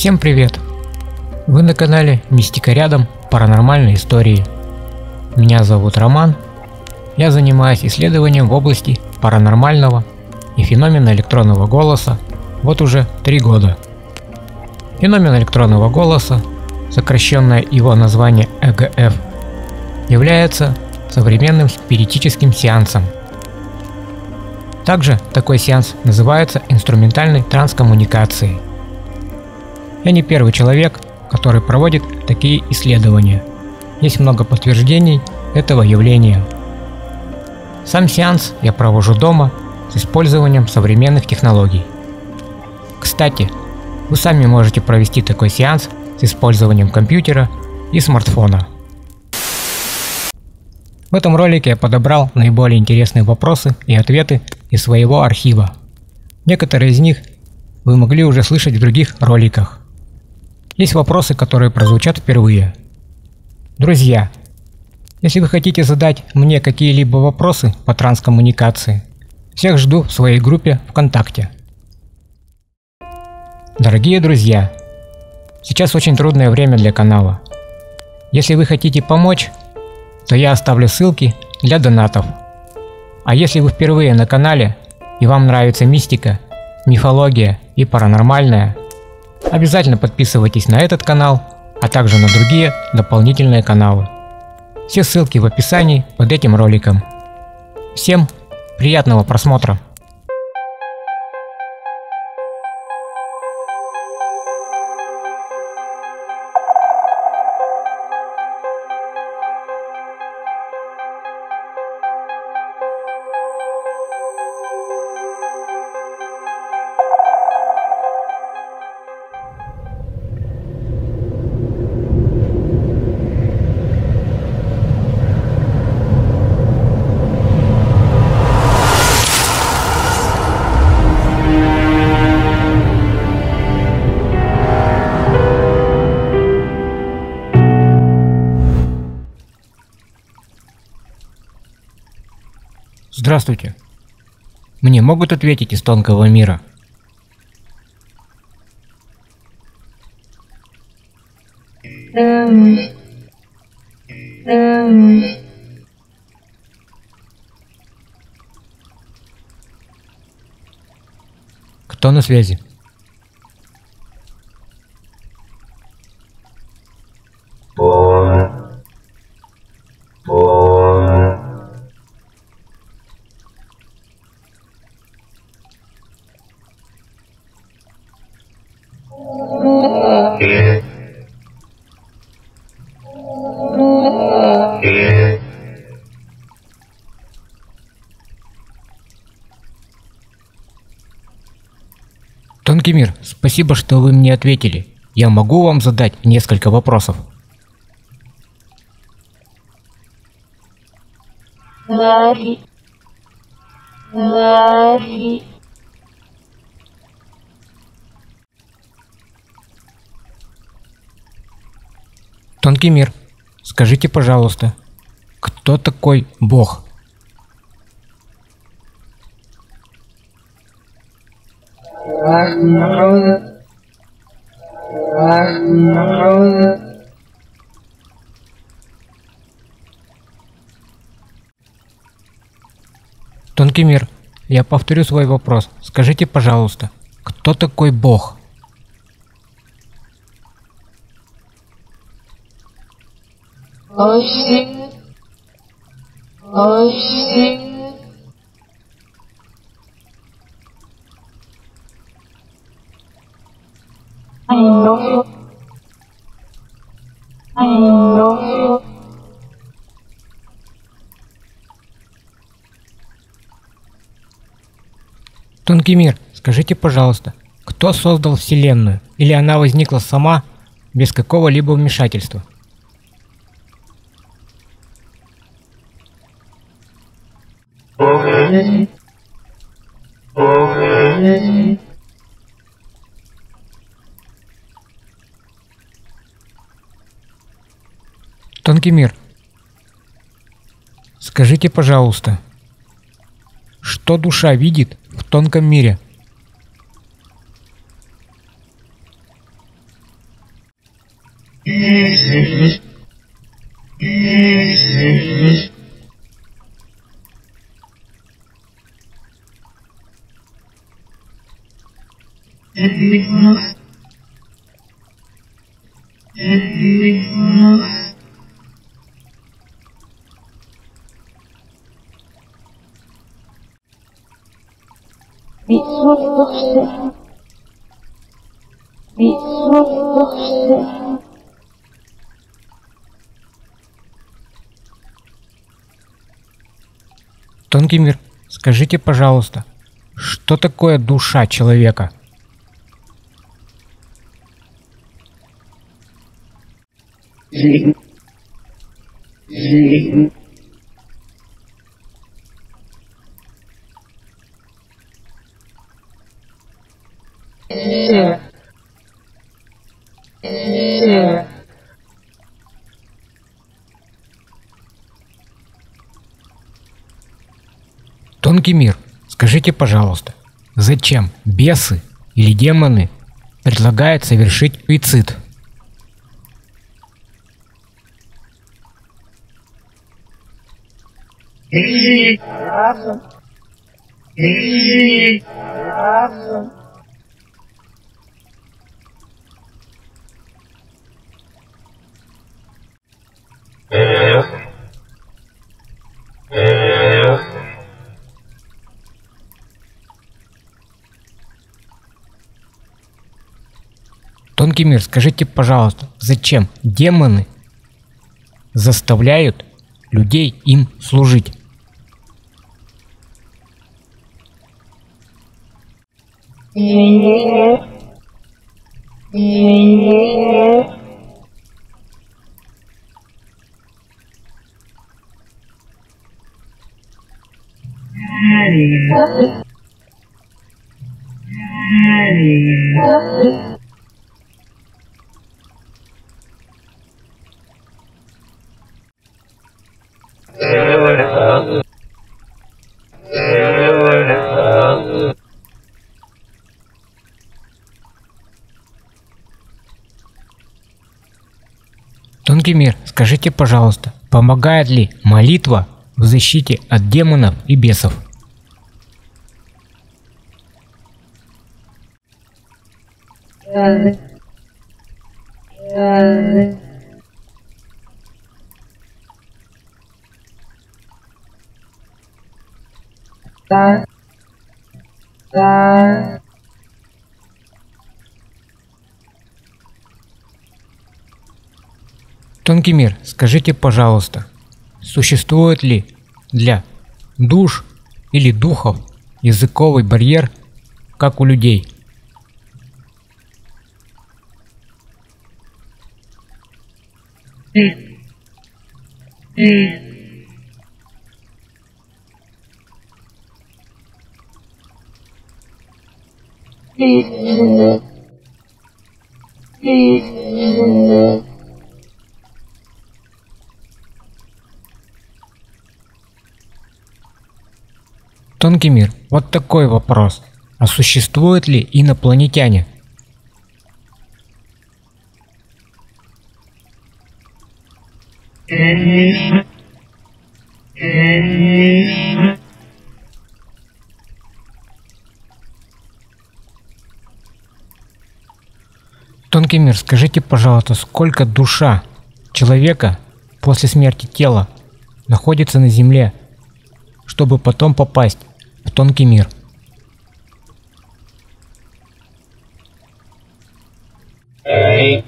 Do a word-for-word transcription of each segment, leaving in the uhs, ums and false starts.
Всем привет! Вы на канале Мистика Рядом. Паранормальные истории. Меня зовут Роман. Я занимаюсь исследованием в области паранормального и феномена электронного голоса вот уже три года. Феномен электронного голоса, сокращенное его название и джи эф, является современным спиритическим сеансом. Также такой сеанс называется инструментальной транскоммуникацией. Я не первый человек, который проводит такие исследования. Есть много подтверждений этого явления. Сам сеанс я провожу дома с использованием современных технологий. Кстати, вы сами можете провести такой сеанс с использованием компьютера и смартфона. В этом ролике я подобрал наиболее интересные вопросы и ответы из своего архива. Некоторые из них вы могли уже слышать в других роликах. Есть вопросы, которые прозвучат впервые. Друзья, если вы хотите задать мне какие-либо вопросы по транскоммуникации, всех жду в своей группе ВКонтакте. Дорогие друзья, сейчас очень трудное время для канала. Если вы хотите помочь, то я оставлю ссылки для донатов. А если вы впервые на канале и вам нравится мистика, мифология и паранормальное, обязательно подписывайтесь на этот канал, а также на другие дополнительные каналы. Все ссылки в описании под этим роликом. Всем приятного просмотра! Здравствуйте. Мне могут ответить из тонкого мира? Кто на связи? Тонкий мир, спасибо, что вы мне ответили. Я могу вам задать несколько вопросов? Тонкий мир, скажите, пожалуйста, кто такой Бог? Тонкий мир, я повторю свой вопрос. Скажите, пожалуйста, кто такой Бог? I love you. I love you. Тонкий мир, скажите, пожалуйста, кто создал Вселенную? Или она возникла сама, без какого-либо вмешательства? Тонкий мир, скажите, пожалуйста, что душа видит в тонком мире? Відсутності. Відсутності. Тонкий мир, скажите, пожалуйста, что такое душа человека? Жизнь. Жизнь. Сила. Сила. Тонкий мир, скажите, пожалуйста, зачем бесы или демоны предлагают совершить суицид? Разум. Разум. Тонкий мир, скажите, пожалуйста, зачем демоны заставляют людей им служить? Извини. Извини. Тонкий мир, скажите, пожалуйста, помогает ли молитва в защите от демонов и бесов? Разве? Разве? Да. Да. Тонкий мир, скажите, пожалуйста, существует ли для душ или духов языковый барьер, как у людей? Истина. Истина. Тонкий мир, вот такой вопрос. А существуют ли инопланетяне? Тонкий мир, скажите, пожалуйста, сколько душа человека после смерти тела находится на Земле, чтобы потом попасть в тонкий мир? Эй.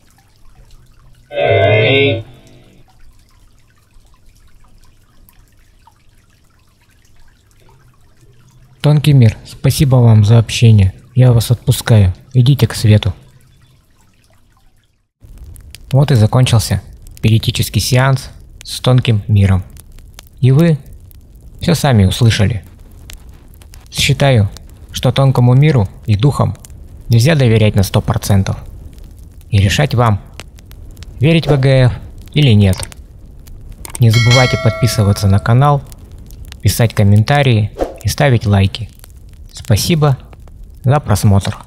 Эй. Тонкий мир, спасибо вам за общение. Я вас отпускаю. Идите к свету. Вот и закончился спиритический сеанс с тонким миром. И вы все сами услышали. Считаю, что тонкому миру и духам нельзя доверять на сто процентов. И решать вам, верить в э гэ эф или нет. Не забывайте подписываться на канал, писать комментарии и ставить лайки. Спасибо за просмотр.